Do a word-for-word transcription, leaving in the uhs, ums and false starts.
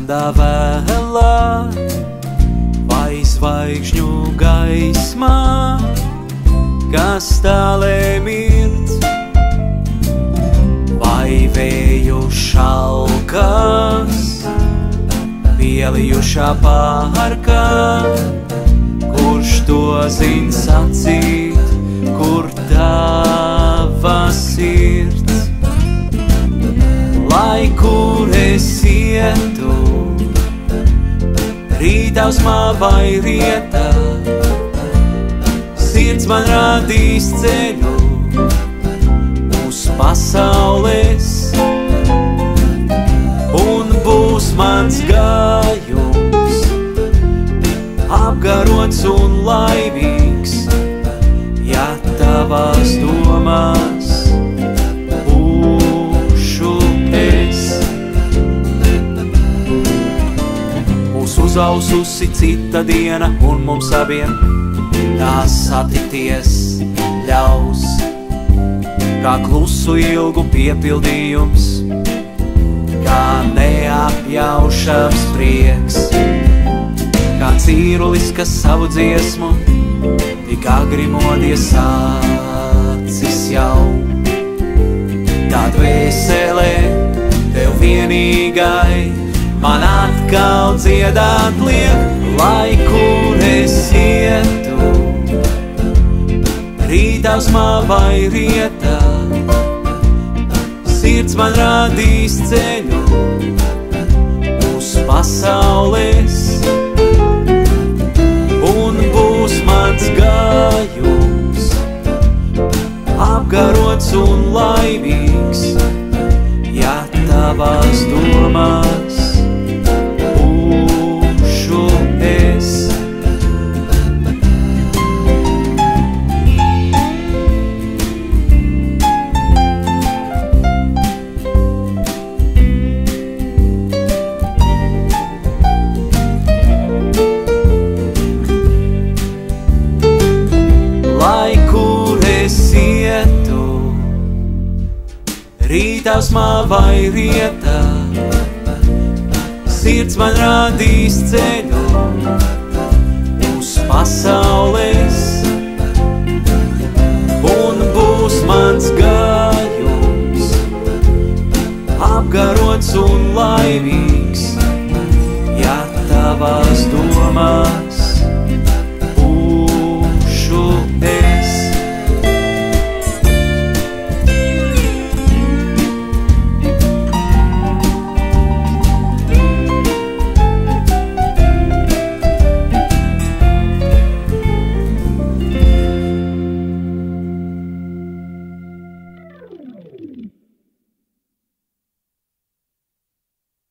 Stundā vēlā vai zvaigžņu gaismā, kas tālē mirdz, vai vēju šalkas pielijušā pārkā, kurš to zin sacīt, kur tava sirds. Lai kur es ietu, rītausmā vai rietā, sirds man rādīs ceļu uz pasaules, un būs mans gājums, apgarots un laimīgs, ja tavās domās būšu es. Mūs uzaususi cita diena, un mums abiem tās satikties ļaus, kā klusu ilgu piepildījums, kā neapjaušams prieks, kā cīrulis, kas savu dziesmu tik agri modies acis jau. Tā dvēselē tev vienīgai man atkal dziedāt liek, lai kur es ietu, rītausmā vai rietā, sirds man rādīs ceļu uz pasaules, un būs mans gājums, apgarots un laimīgs, ja tavās domās būšu es. Rītausmā vai rietā, sirds man rādīs ceļu uz pasaules, un būs mans gājums, apgarots un laimīgs, ja tavās domās